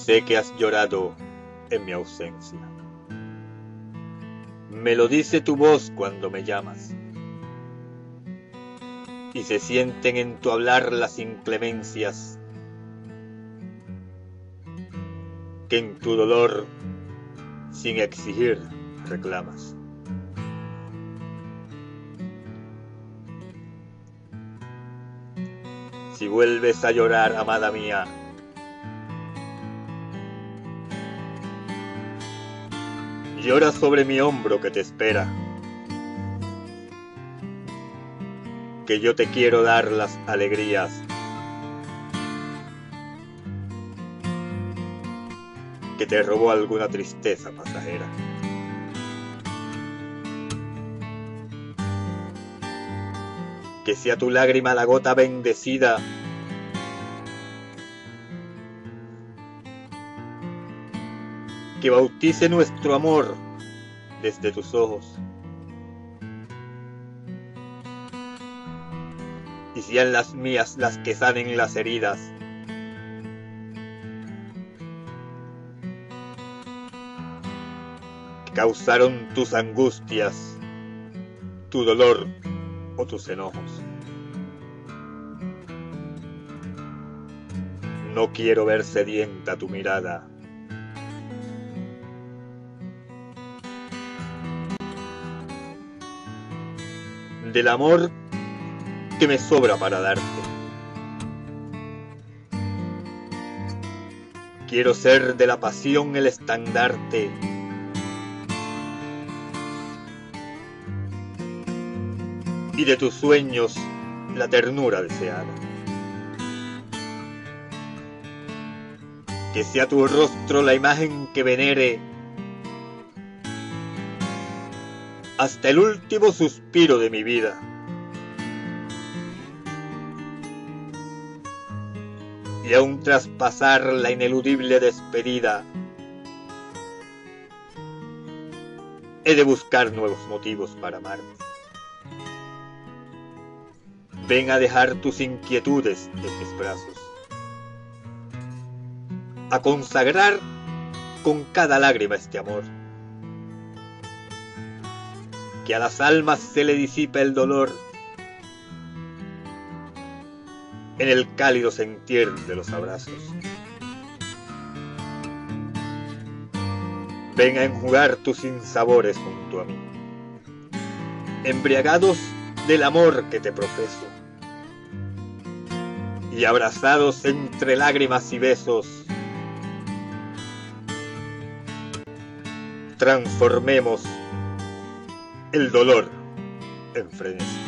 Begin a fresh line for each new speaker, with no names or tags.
Sé que has llorado en mi ausencia. Me lo dice tu voz cuando me llamas. Y se sienten en tu hablar las inclemencias que en tu dolor, sin exigir, reclamas. Si vuelves a llorar, amada mía, llora sobre mi hombro que te espera, que yo te quiero dar las alegrías que te robó alguna tristeza pasajera. Que sea tu lágrima la gota bendecida que bautice nuestro amor desde tus ojos. Y sean las mías las que sanen las heridas que causaron tus angustias, tu dolor o tus enojos. No quiero ver sedienta tu mirada. Del amor que me sobra para darte. Quiero ser de la pasión el estandarte y de tus sueños la ternura deseada. Que sea tu rostro la imagen que venere hasta el último suspiro de mi vida. Y aún tras pasar la ineludible despedida, he de buscar nuevos motivos para amarte. Ven a dejar tus inquietudes en mis brazos, a consagrar con cada lágrima este amor. Que a las almas se le disipe el dolor en el cálido sentir de los abrazos. Ven a enjugar tus sinsabores junto a mí, embriagados del amor que te profeso, y abrazados entre lágrimas y besos, transformemos el dolor en frenesí.